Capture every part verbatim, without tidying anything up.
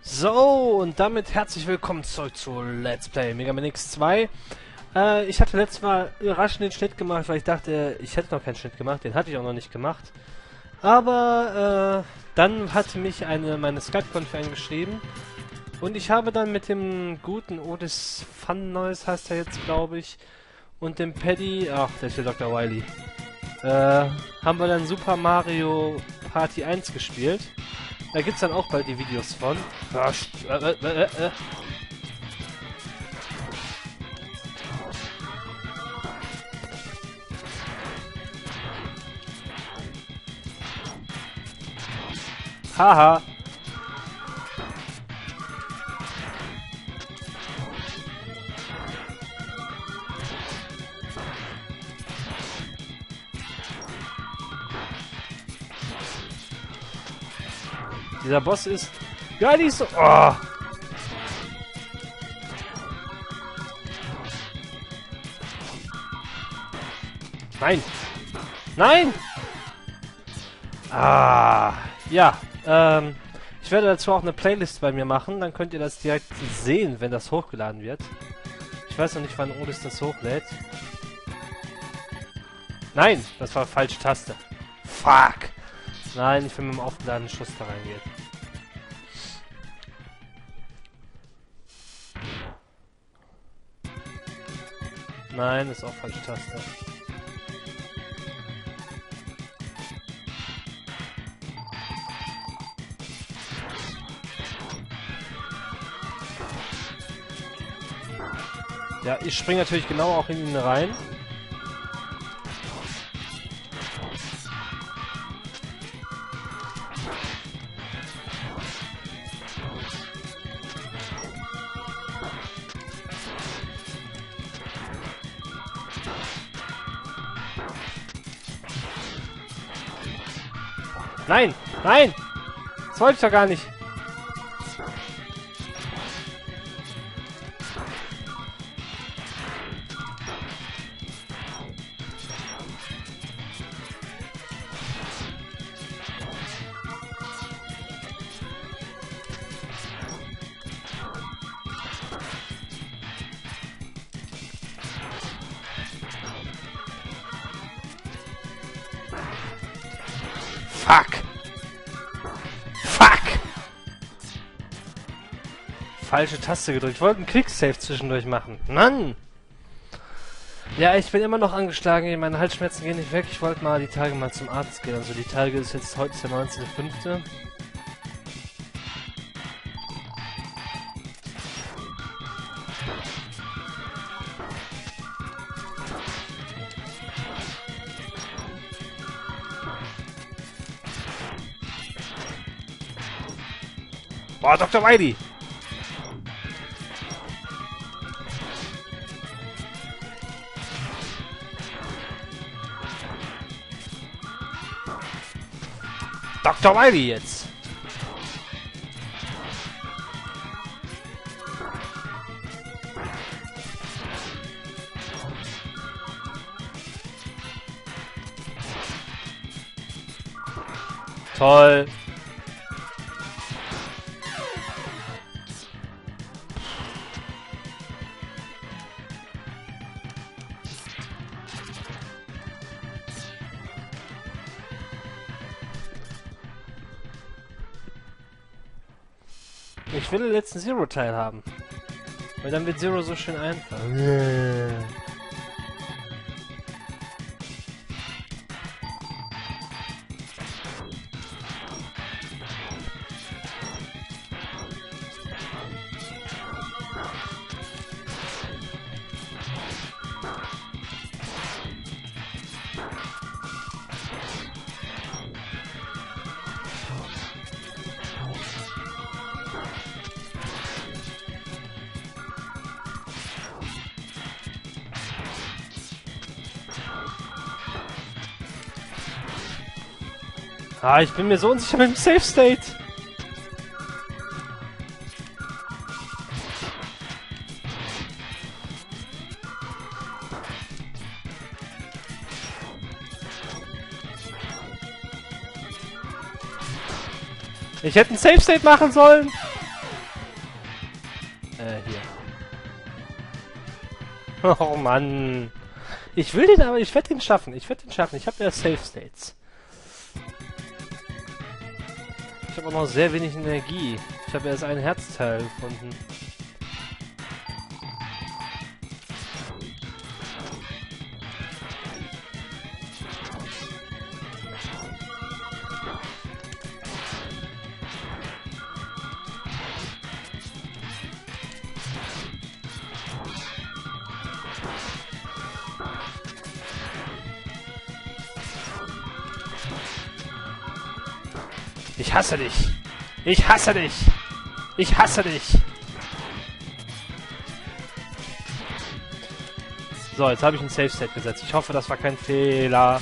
So, und damit herzlich willkommen zurück zu Let's Play Mega Man X zwei. Äh, ich hatte letztes Mal überraschend den Schnitt gemacht, weil ich dachte, ich hätte noch keinen Schnitt gemacht. Den hatte ich auch noch nicht gemacht. Aber äh, dann hatte mich eine meine Skype-Konfi angeschrieben. Und ich habe dann mit dem guten Otis Fun Noise, heißt er jetzt, glaube ich, und dem Paddy, ach, der ist der Doktor Wily, äh, haben wir dann Super Mario Party eins gespielt. Da gibt's dann auch bald die Videos von. Äh, äh, äh, äh. Haha. Dieser Boss ist... Ja, die ist so... Oh. Nein! Nein! Ah, ja, ähm... ich werde dazu auch eine Playlist bei mir machen, dann könnt ihr das direkt sehen, wenn das hochgeladen wird. Ich weiß noch nicht, wann Otis das hochlädt. Nein! Das war falsche Taste. Fuck! Nein, ich will mit dem aufgeladenen Schuss da reingehen. Nein, ist auch falsche Taste. Ja, ich springe natürlich genau auch in ihn rein. Nein! Nein! Das wollte ich doch gar nicht! Fuck! Fuck! Falsche Taste gedrückt. Ich wollte einen Quicksave zwischendurch machen. Mann! Ja, ich bin immer noch angeschlagen. Meine Halsschmerzen gehen nicht weg. Ich wollte mal die Tage mal zum Arzt gehen. Also die Tage ist jetzt, heute ist der neunzehnter fünfte Boah, Doktor Wily! Doktor Wily jetzt! Toll! Ich will den letzten Zero-Teil haben. Weil dann wird Zero so schön einfach. Ah, ich bin mir so unsicher mit dem Safe State. Ich hätte einen Safe State machen sollen. Äh, hier. Oh Mann. Ich will den aber, ich werde den schaffen. Ich werde den schaffen. Ich habe ja Safe States. Ich habe auch noch sehr wenig Energie. Ich habe erst ein Herzteil gefunden. Ich hasse dich! Ich hasse dich! Ich hasse dich! So, jetzt habe ich ein Safe State gesetzt. Ich hoffe, das war kein Fehler.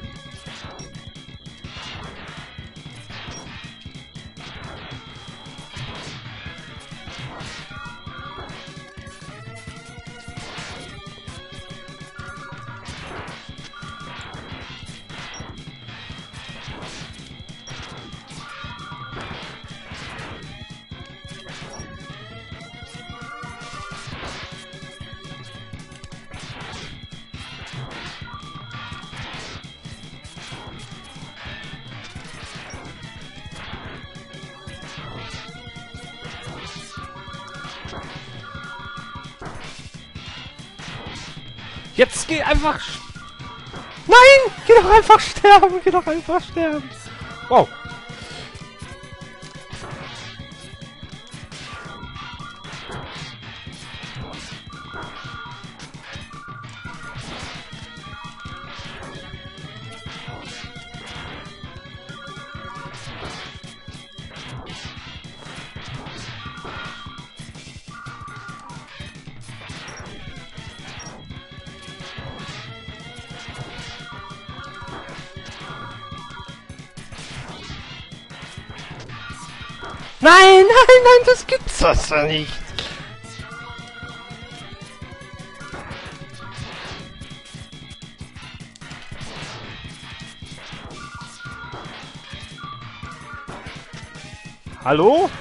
Jetzt geh einfach... Nein! Geh doch einfach sterben! Geh doch einfach sterben! Wow! Nein, nein, nein, das gibt's das ja nicht. Hallo?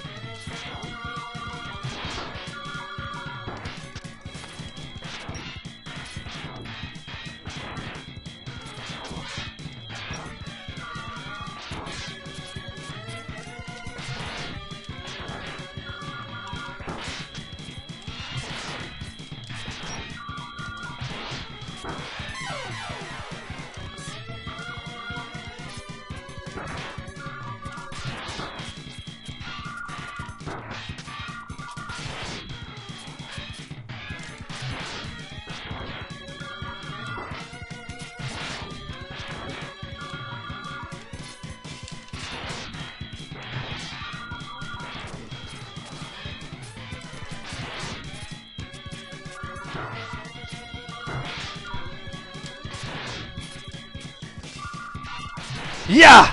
Ja!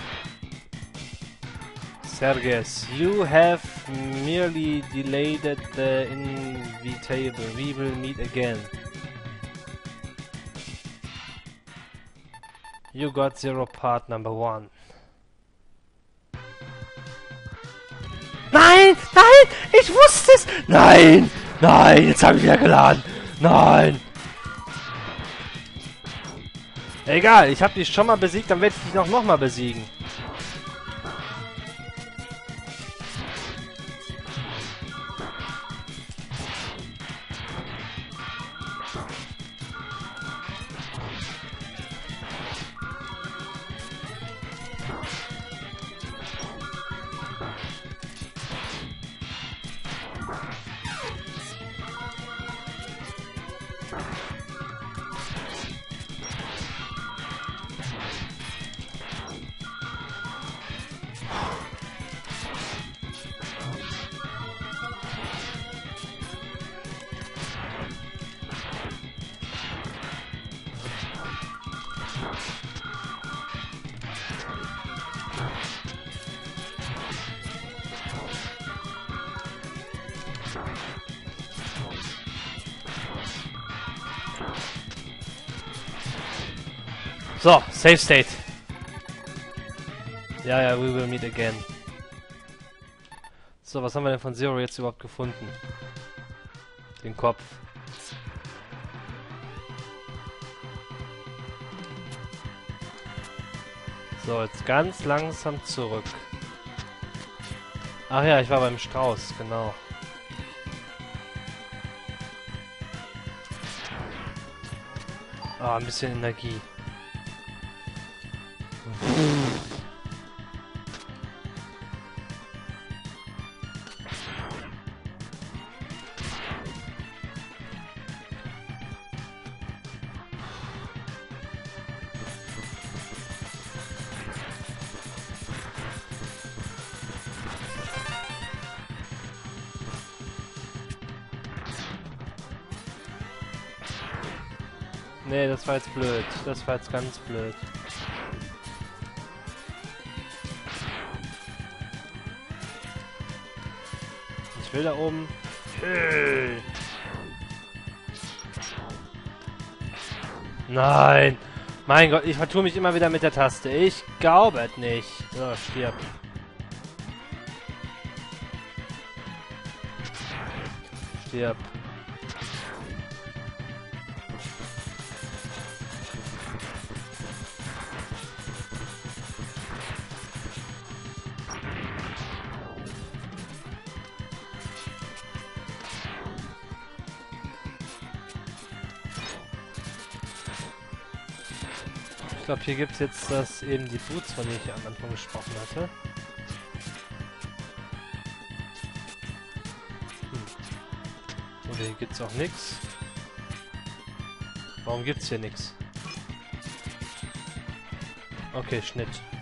Serges, you have merely delayed the inevitable. We will meet again. You got zero part number one. Nein! Nein! Ich wusste es! Nein! Nein! Jetzt habe ich wieder geladen! Nein! Egal, ich habe dich schon mal besiegt, dann werde ich dich noch, noch mal besiegen. So, Safe State. Ja, ja, we will meet again. So, was haben wir denn von Zero jetzt überhaupt gefunden? Den Kopf. So, jetzt ganz langsam zurück. Ach ja, ich war beim Strauß, genau. Ah, ein bisschen Energie. Nee, das war jetzt blöd. Das war jetzt ganz blöd. Ich will da oben... Hey. Nein! Mein Gott, ich vertue mich immer wieder mit der Taste. Ich glaube es nicht. So, stirb. Stirb. Ich glaube, hier gibt es jetzt das eben die Boots, von denen ich am Anfang gesprochen hatte. Hm. Oder hier gibt es auch nichts. Warum gibt es hier nichts? Okay, Schnitt.